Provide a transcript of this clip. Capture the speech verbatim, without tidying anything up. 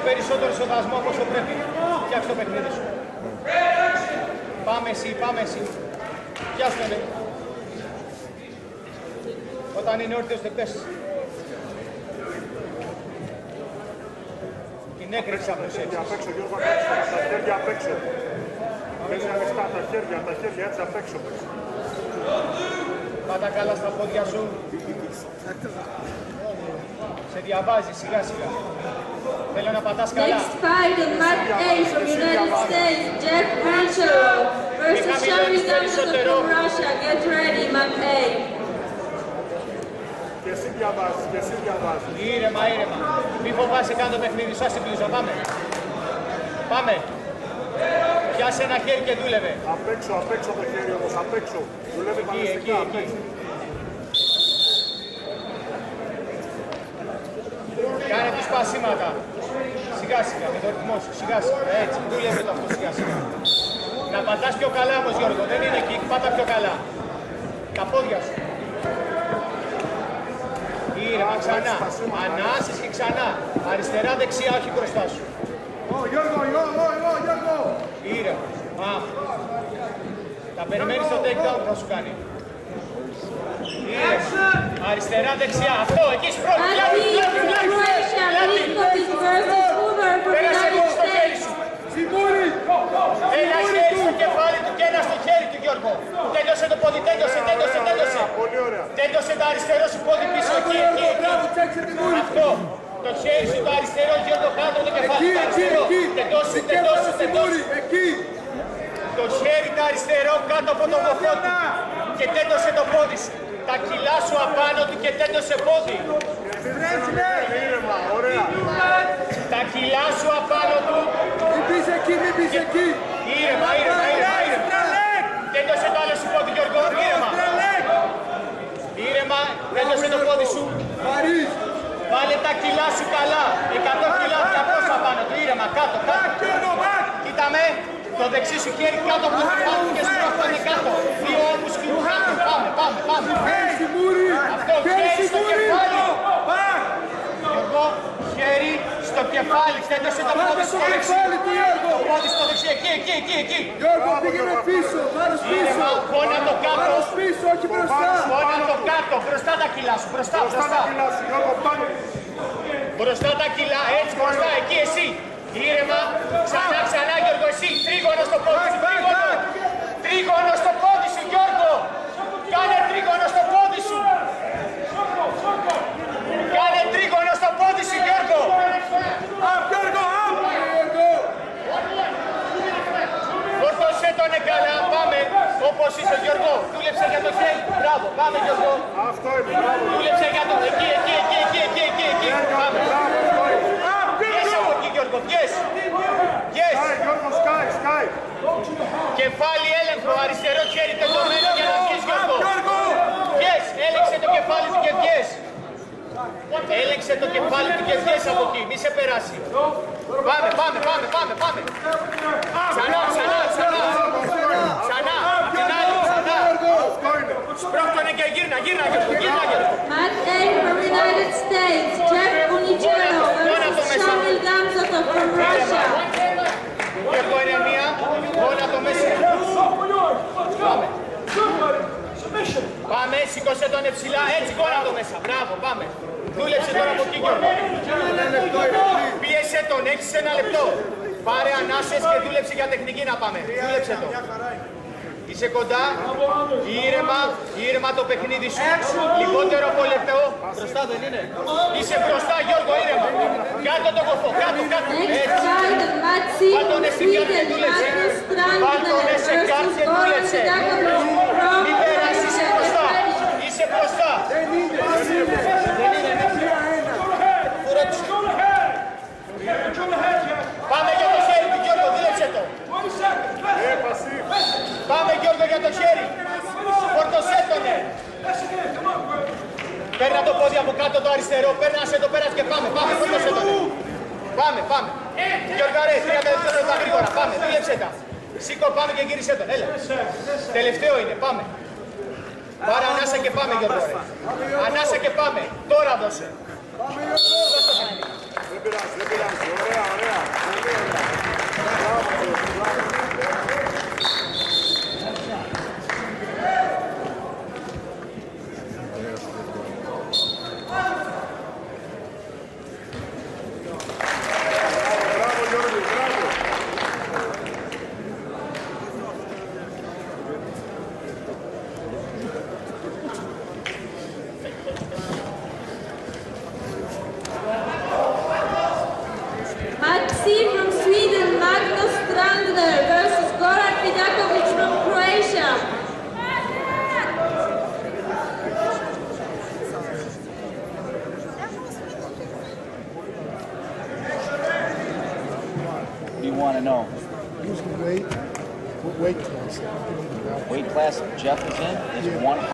περισσότερο σεβασμό από όσο πρέπει. Φτιάξε το παιχνίδι σου. Πάμε εσύ, πάμε εσύ. Πιάστε με. Όταν είναι όρθιος δεν πες. Την έκρηξη από τους έτσι. Απ' έξω, Γιώργο, τα χέρια απ' έξω. Παίζει ανοιχτά τα χέρια, τα χέρια έτσι απ' έξω. Πάτα καλά στα πόδια σου. Σε διαβάζει σιγά σιγά. Θέλω να πατάς καλά. Next fight on mat A from United States, Jeff Angelo versus Shami Gamzatov from Russia. Get ready, mat A. Και εσύ διαβάζεις, και εσύ διαβάζεις. Ήρεμα, ήρεμα. Μη φοβάσαι καν το παιχνίδι σου, άσε πλούζα. Πάμε. Πάμε. Πιάσε ένα χέρι και δούλευε. Απ' έξω, απ' έξω το χέρι όμως, απ' έξω. Δουλεύει Εκεί, εκεί, εκεί. Κάνε τους πασίματα. Σιγά σιγά, με το ρυθμό σου. Σιγά σιγά, έτσι. Δούλευε το αυτό σιγά σιγά. Να πατάς πιο καλά όμως Γιώργο, δεν είναι εκεί. Πάτα πιο καλά. Τα πόδια σου. Ήρεμα, ξανά. Ανάσες και ξανά. Αριστερά, δεξιά, όχι μπροστά σου. Γιώργο, Γιώργο, Γιώργο. Ήρεμα. Πάμε. Τα περιμένεις στο takedown που θα σου κάνει. Ήρεμα. Αριστερά, δεξιά. Αυτό, εκεί σπρώχνει. Πλάτη, πλάτη, πλάτη. Πέρασε λίγο στο χέρι σου. Ένα χέρι στο κεφάλι του και ένα στο χέρι του Γιώργο. Τέλειωσε το πόδι, τέλειωσε, τέλειωσε, τέλειωσε. Τέλειωσε το αριστερό σου πόδι πίσω, εκεί, εκεί, εκεί. Αυτό. Το χέρι σου το αριστερό, Γιώργο, κάτω το κεφάλι του αριστερό. Τεντώσει, τεντώσει, τεντώσει. Το χέρι το αριστερό κάτω από το βοφό του. Και τέντωσε το πόδι σου. Τα κιλά σου απάνω του και τέντωσε πόδι. Τα κιλά σου απάνω του. Μην πεις εκεί, μην πεις εκεί. Ήρεμα, ήρεμα, ήρεμα, ήρεμα. Τέντωσε το άλλο σου πόδι, Γιώργο, ήρεμα. Ήρεμα, τέντωσε το πόδι σου. Βάλε τα κιλά σου καλά. εκατό κιλά, διακόσια πάνω του, ήρεμα, κάτω, κάτω. Κοίτα με, το δεξί σου χέρι κάτω από το κεφάλι και σου είναι κάτω. Δύο ώμους και κάτω. Πάμε, πάμε, πάμε. Αυτό, χέρι στο κεφάλι. Γιώργο, χέρι στο κεφάλι. Τέντωσε το πόδι στο δεξί. Το πόδι στο δεξί, εκεί, εκεί, εκεί, εκεί. Γιώργο, πήγαινε πίσω, βάρος πίσω. Πόνα το κάτω. Βάρος πίσω, όχι μπροστά. Πόνα το κάτω, μπροστά τα κιλά σου, μπροστά, μπροστά. Μπροστά τα κιλά, έτσι μπροστά, εκεί εσύ. Ήρεμα, ξανά, ξανά Γιώργο, εσύ. Τρίγωνο στο πόδι σου, τρίγωνο. Τρίγωνο στο πόδι σου, Γιώργο. Κάνε τρίγωνο στο πόδι σου. Κάνε τρίγωνο στο πόδι σου, Γιώργο. Απ' Γιώργο, απ' Φορτώσέ τον καλά, πάμε. Όπως είσαι Γιώργο, δούλεψε για το χέρι. Μπράβο, πάμε Γιώργο. Αυτό είναι, μπράβο. Δούλεψε για το εκεί, εκεί, εκεί, εκεί, εκεί, εκεί, εκεί. Πάμε. Πιες από εκεί Γιώργο, πιες. Πιες. Σκάει, Γιώργο, σκάει, σκάει. Κεφάλι έλεγχο, αριστερό χέρι τεντωμένο για να πιες Γιώργο. Πιες, έλεξε το κεφάλι του και πιες. Έλεξε το κεφάλι του και πιες από εκεί, μη σε περάσει. Πάμε, πάμε, πάμε, πάμε, πάμε. Ξανά, ξανά, ξανά. Ξανά, απ' την άλλη, ξανά. Σπρώχτωνε και γύρνα, γύρνα Γιώργο, γύρνα Γιώργο. Mat A from United States, Jeff Unicello versus Shami Gamzatov from Russia. Γιώργο, ηρεμία, όλα το μέσα. Πάμε. Πάμε, σήκωσε τον εψηλά, έτσι κόλλα το μέσα. Μπράβο, πάμε. Δούλεψε τώρα από εκεί Γιώργο. Πίεσε τον, έχεις ένα λεπτό. Πάρε ανάσες και δούλεψε για τεχνική να πάμε. Δούλεψε το. Είσαι κοντά, ήρεμα, ήρεμα το παιχνίδι σου. Λιγότερο από λεπτό. Μπροστά δεν είναι. Είσαι μπροστά Γιώργο, ήρεμα. Κάτω το κοφό, κάτω, κάτω. Έτσι. Βάλτονε σε κάρτ και δούλεψε. Βάλτονε σε κάρτ και δούλεψε. Μην περάσεις, είσαι μπροστά. Είσαι μπροστά. Δεν είναι, δεν είναι. Πάμε για το χέρι του Γιώργο, δούλεψε το. Πάμε Γιώργο για το χέρι. Φορτωσέ τονε. Παίρνα το πόδι από κάτω το αριστερό, πέρνασε το πέρας και πάμε, πάμε, φορτωσέ τονε. Πάμε, πάμε. Γιώργο ρε, τριάντα δευτερόλεπτα γρήγορα, πάμε, δούλεψε τα. Σήκω, πάμε και γύρισε τον, έλα. Τελευταίο είναι, πάμε. Πάρε ανάσα και πάμε Γιώργο ρε. Ανάσα και πάμε, τώρα δώσε. Δεν πειράζει, δεν πειράζει. Ωραία, ωραία. Πολύ ωραία. Μπράβο, μπράβο. Μπράβο, Γιώργη, μπράβο. Maxi from Sweden, Magnus Strandner versus Goran Vidakovic from Croatia. What do you want to know? Usually weight, what weight class? Weight class Jeff is in is one